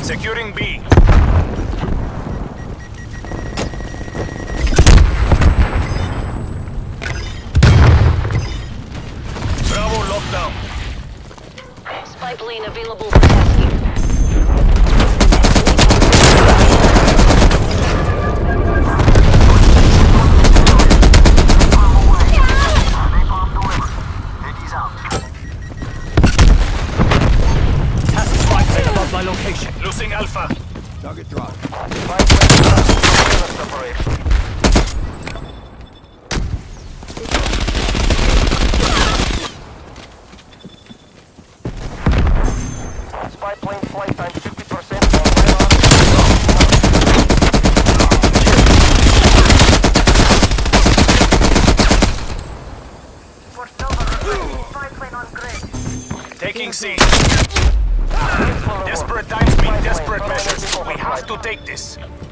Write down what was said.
Securing B. Bravo locked down. Spy plane available for tasking. My location. Losing Alpha. Target drop. Spy plane flight time 50% Taking C. Desperate times mean desperate measures. We have to take this.